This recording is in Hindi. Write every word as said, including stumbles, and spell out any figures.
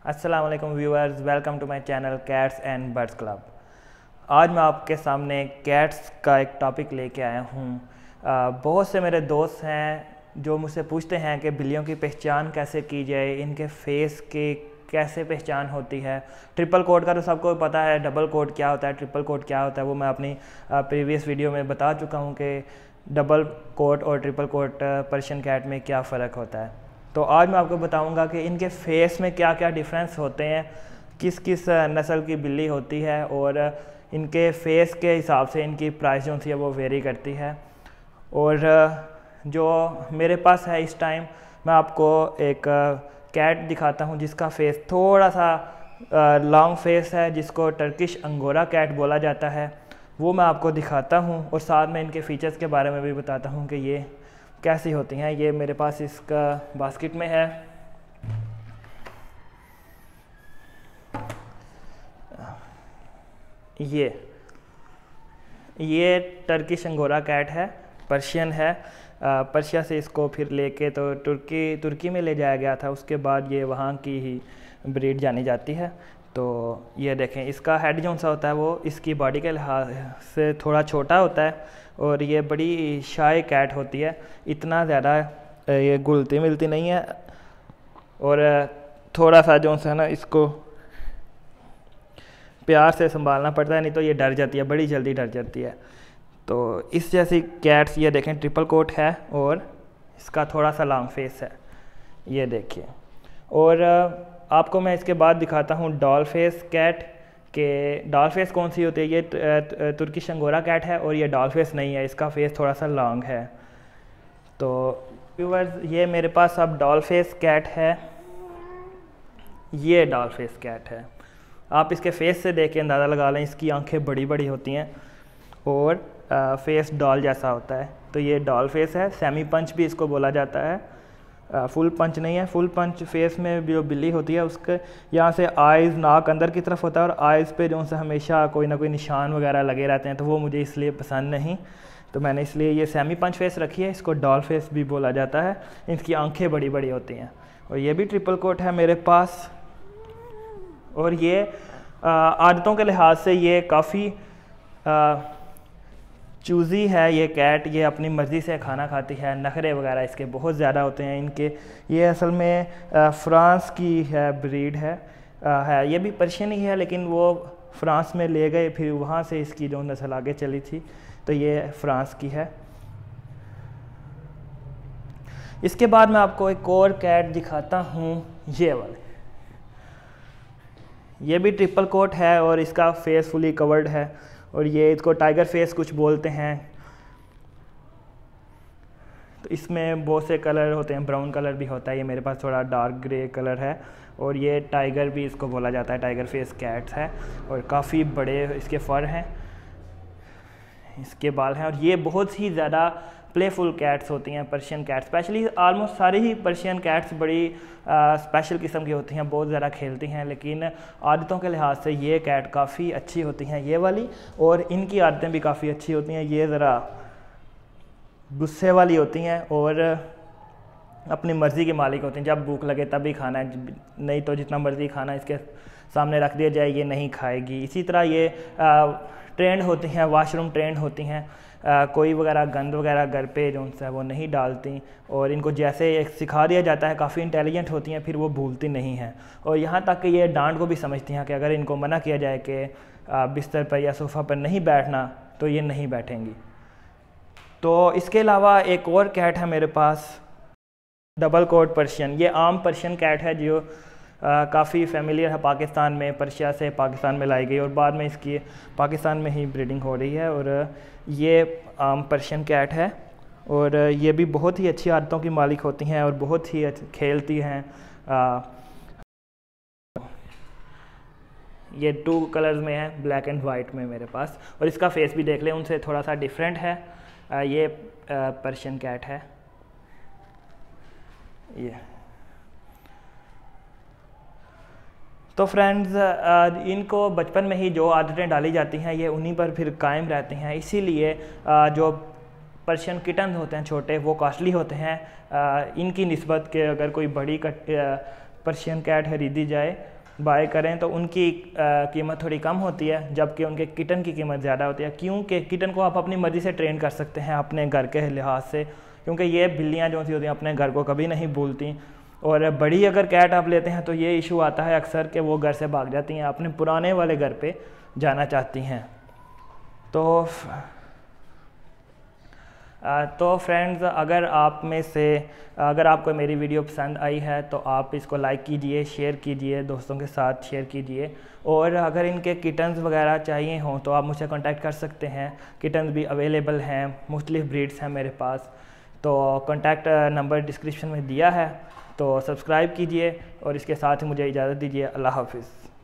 अस्सलाम वालेकुम viewers, welcome to my channel cats and birds club. आज मैं आपके सामने कैट्स का एक टॉपिक लेके आया हूँ। बहुत से मेरे दोस्त हैं जो मुझसे पूछते हैं कि बिल्लियों की पहचान कैसे की जाए, इनके फेस की कैसे पहचान होती है। ट्रिपल कोट का तो सबको पता है, डबल कोट क्या होता है, ट्रिपल कोट क्या होता है, वो मैं अपनी प्रीवियस वीडियो में बता चुका हूँ कि डबल कोट और ट्रिपल कोट पर्शियन कैट में क्या फ़र्क होता है। तो आज मैं आपको बताऊंगा कि इनके फेस में क्या क्या डिफरेंस होते हैं, किस किस नस्ल की बिल्ली होती है और इनके फेस के हिसाब से इनकी प्राइस जो है वो वेरी करती है। और जो मेरे पास है इस टाइम, मैं आपको एक कैट दिखाता हूं जिसका फेस थोड़ा सा लॉन्ग फेस है, जिसको टर्किश अंगोरा कैट बोला जाता है। वो मैं आपको दिखाता हूं और साथ में इनके फीचर्स के बारे में भी बताता हूं कि ये कैसी होती हैं। ये मेरे पास इसका बास्केट में है। ये ये टर्किश अंगोरा कैट है, पर्शियन है। पर्शिया से इसको फिर लेके तो तुर्की तुर्की में ले जाया गया था, उसके बाद ये वहाँ की ही ब्रीड जानी जाती है। तो ये देखें, इसका हेड जो सा होता है वो इसकी बॉडी के लिहाज से थोड़ा छोटा होता है और ये बड़ी शाय कैट होती है, इतना ज़्यादा ये घुलती मिलती नहीं है और थोड़ा सा जो है ना इसको प्यार से संभालना पड़ता है, नहीं तो ये डर जाती है, बड़ी जल्दी डर जाती है। तो इस जैसी कैट्स ये देखें ट्रिपल कोट है और इसका थोड़ा सा लॉन्ग फेस है, ये देखिए। और आपको मैं इसके बाद दिखाता हूँ डॉल फेस कैट के डॉल फेस कौन सी होती है। ये तुर्किश अंगोरा कैट है और ये डॉल फेस नहीं है, इसका फेस थोड़ा सा लॉन्ग है। तो व्यूअर्स, ये मेरे पास अब डॉल फेस कैट है, ये डॉल फेस कैट है। आप इसके फेस से देख के अंदाज़ा लगा लें, इसकी आंखें बड़ी बड़ी होती हैं और आ, फेस डॉल जैसा होता है। तो ये डॉल फेस है, सेमी पंच भी इसको बोला जाता है। आ, फुल पंच नहीं है, फुल पंच फेस में जो बिल्ली होती है उसके यहाँ से आइज़ नाक अंदर की तरफ होता है और आइज़ पे जो से हमेशा कोई ना कोई निशान वगैरह लगे रहते हैं, तो वो मुझे इसलिए पसंद नहीं। तो मैंने इसलिए ये सेमी पंच फेस रखी है, इसको डॉल फेस भी बोला जाता है। इसकी आंखें बड़ी बड़ी होती हैं और ये भी ट्रिपल कोट है मेरे पास। और ये आदतों के लिहाज से ये काफ़ी चूज़ी है ये कैट, ये अपनी मर्ज़ी से खाना खाती है, नखरे वगैरह इसके बहुत ज़्यादा होते हैं इनके। ये असल में आ, फ्रांस की है ब्रीड है आ, है ये भी पर्शियन ही है, लेकिन वो फ्रांस में ले गए, फिर वहाँ से इसकी जो नस्ल आगे चली थी, तो ये फ्रांस की है। इसके बाद मैं आपको एक और कैट दिखाता हूँ, ये वाले। ये भी ट्रिपल कोट है और इसका फेस फुली कवर्ड है और ये इसको टाइगर फेस कुछ बोलते हैं। तो इसमें बहुत से कलर होते हैं, ब्राउन कलर भी होता है, ये मेरे पास थोड़ा डार्क ग्रे कलर है। और ये टाइगर भी इसको बोला जाता है, टाइगर फेस कैट्स है और काफ़ी बड़े इसके फर हैं, इसके बाल हैं। और ये बहुत ही ज़्यादा प्लेफुल कैट्स होती हैं पर्शियन कैट्स, स्पेशली ऑलमोस्ट सारी ही पर्शियन कैट्स बड़ी स्पेशल किस्म की होती हैं, बहुत ज़्यादा खेलती हैं। लेकिन आदतों के लिहाज से ये कैट काफ़ी अच्छी होती हैं, ये वाली। और इनकी आदतें भी काफ़ी अच्छी होती हैं। ये ज़रा गुस्से वाली होती हैं और अपनी मर्ज़ी के मालिक होती हैं, जब भूख लगे तभी खाना है, नहीं तो जितना मर्ज़ी खाना इसके सामने रख दिया जाए ये नहीं खाएगी। इसी तरह ये ट्रेंड होती हैं, वाशरूम ट्रेंड होती हैं, आ, कोई वगैरह गंद वगैरह घर पे जो है वो नहीं डालती और इनको जैसे सिखा दिया जाता है, काफ़ी इंटेलिजेंट होती हैं, फिर वो भूलती नहीं हैं। और यहाँ तक कि ये डांट को भी समझती हैं कि अगर इनको मना किया जाए कि बिस्तर पर या सोफ़ा पर नहीं बैठना, तो ये नहीं बैठेंगी। तो इसके अलावा एक और कैट है मेरे पास, डबल कोट पर्शियन। ये आम पर्शियन कैट है जो काफ़ी फेमिलियर है पाकिस्तान में, पर्शिया से पाकिस्तान में लाई गई और बाद में इसकी पाकिस्तान में ही ब्रीडिंग हो रही है। और ये आम पर्शियन कैट है और ये भी बहुत ही अच्छी आदतों की मालिक होती हैं और बहुत ही खेलती हैं। आ, ये टू कलर्स में है, ब्लैक एंड वाइट में मेरे पास। और इसका फेस भी देख लें, उनसे थोड़ा सा डिफरेंट है। आ, ये पर्शियन कैट है ये। तो फ्रेंड्स, इनको बचपन में ही जो आदतें डाली जाती हैं ये उन्हीं पर फिर कायम रहती हैं। इसीलिए जो पर्शियन किटन होते हैं छोटे, वो कॉस्टली होते हैं। इनकी निस्बत के अगर कोई बड़ी पर्शियन कैट खरीदी जाए बाय करें तो उनकी कीमत थोड़ी कम होती है, जबकि उनके किटन की कीमत ज़्यादा होती है, क्योंकि किटन को आप अपनी मर्ज़ी से ट्रेन कर सकते हैं अपने घर के लिहाज से, क्योंकि ये बिल्लियाँ जो सी होती हैं अपने घर को कभी नहीं भूलती। और बड़ी अगर कैट आप लेते हैं तो ये इशू आता है अक्सर कि वो घर से भाग जाती हैं, अपने पुराने वाले घर पे जाना चाहती हैं। तो तो फ्रेंड्स, अगर आप में से अगर आपको मेरी वीडियो पसंद आई है तो आप इसको लाइक कीजिए, शेयर कीजिए, दोस्तों के साथ शेयर कीजिए। और अगर इनके किटन्स वगैरह चाहिए हों तो आप मुझसे कांटेक्ट कर सकते हैं। किटन्स भी अवेलेबल हैं, मुख्तलिफ ब्रीड्स हैं मेरे पास। तो कांटेक्ट नंबर डिस्क्रिप्शन में दिया है, तो सब्सक्राइब कीजिए और इसके साथ ही मुझे इजाज़त दीजिए। अल्लाह हाफिज़।